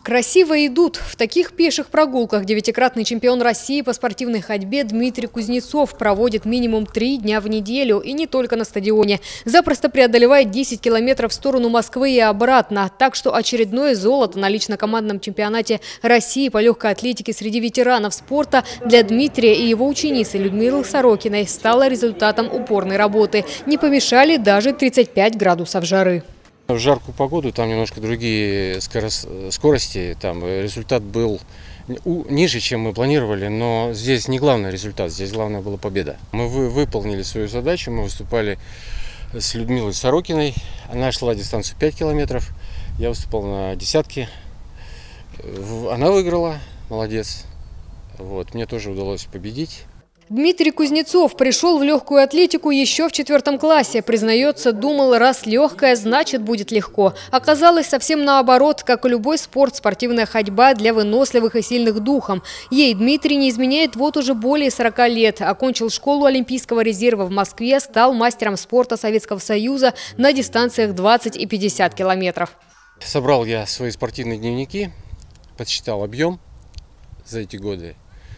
Красиво идут. В таких пеших прогулках девятикратный чемпион России по спортивной ходьбе Дмитрий Кузнецов проводит минимум 3 дня в неделю. И не только на стадионе. Запросто преодолевает 10 километров в сторону Москвы и обратно. Так что очередное золото на лично-командном чемпионате России по легкой атлетике среди ветеранов спорта для Дмитрия и его ученицы Людмилы Сорокиной стало результатом упорной работы. Не помешали даже 35 градусов жары. В жаркую погоду там немножко другие скорости, там результат был ниже, чем мы планировали, но здесь не главный результат, здесь главное была победа. Мы выполнили свою задачу, мы выступали с Людмилой Сорокиной, она шла дистанцию 5 километров, я выступал на десятке, она выиграла, молодец, мне тоже удалось победить. Дмитрий Кузнецов пришел в легкую атлетику еще в 4 классе. Признается, думал, раз легкая, значит будет легко. Оказалось совсем наоборот, как и любой спорт, спортивная ходьба для выносливых и сильных духом. Ей Дмитрий не изменяет вот уже более 40 лет. Окончил школу Олимпийского резерва в Москве, стал мастером спорта Советского Союза на дистанциях 20 и 50 километров. Собрал я свои спортивные дневники, подсчитал объем за эти годы.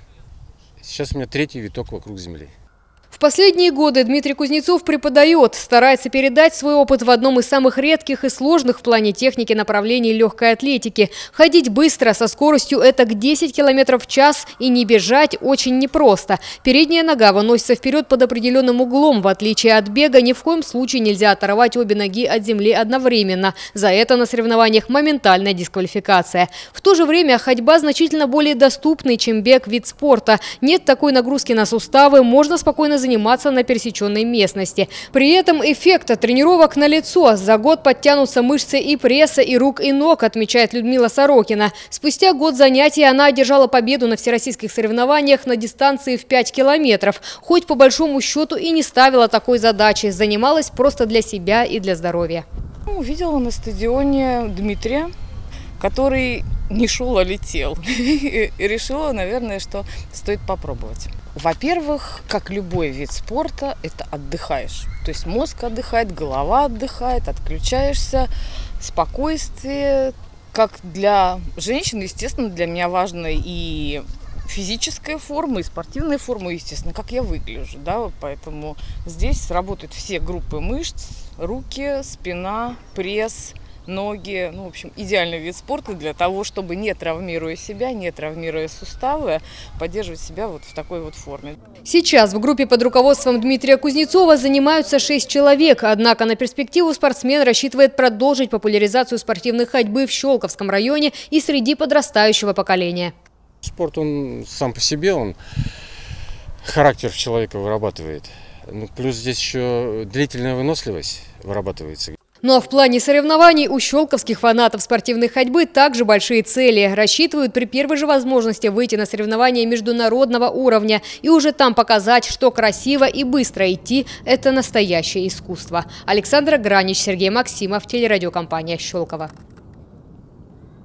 Сейчас у меня 3-й виток вокруг Земли. В последние годы Дмитрий Кузнецов преподает, старается передать свой опыт в одном из самых редких и сложных в плане техники направлений легкой атлетики. Ходить быстро, со скоростью этак 10 км в час и не бежать очень непросто. Передняя нога выносится вперед под определенным углом. В отличие от бега, ни в коем случае нельзя оторвать обе ноги от земли одновременно. За это на соревнованиях моментальная дисквалификация. В то же время ходьба значительно более доступный, чем бег, вид спорта. Нет такой нагрузки на суставы, можно спокойно заниматься на пересеченной местности. При этом эффект от тренировок налицо. За год подтянутся мышцы и пресса, и рук, и ног, отмечает Людмила Сорокина. Спустя год занятий она одержала победу на всероссийских соревнованиях на дистанции в 5 километров. Хоть по большому счету и не ставила такой задачи. Занималась просто для себя и для здоровья. Увидела на стадионе Дмитрия, который не шел, а летел. И решила, наверное, что стоит попробовать. Во-первых, как любой вид спорта, это отдыхаешь. То есть мозг отдыхает, голова отдыхает, отключаешься, спокойствие. Как для женщин, естественно, для меня важна и физическая форма, и спортивная форма, естественно, как я выгляжу. Да? Поэтому здесь работают все группы мышц, руки, спина, пресс, ноги. В общем, идеальный вид спорта для того, чтобы, не травмируя себя, не травмируя суставы, поддерживать себя вот в такой вот форме. Сейчас в группе под руководством Дмитрия Кузнецова занимаются 6 человек. Однако на перспективу спортсмен рассчитывает продолжить популяризацию спортивной ходьбы в Щелковском районе и среди подрастающего поколения. Спорт, он сам по себе, он характер человека вырабатывает. Плюс здесь еще длительная выносливость вырабатывается. Ну а в плане соревнований у щелковских фанатов спортивной ходьбы также большие цели. Рассчитывают при первой же возможности выйти на соревнования международного уровня и уже там показать, что красиво и быстро идти – это настоящее искусство. Александра Гранич, Сергей Максимов, телерадиокомпания «Щелково».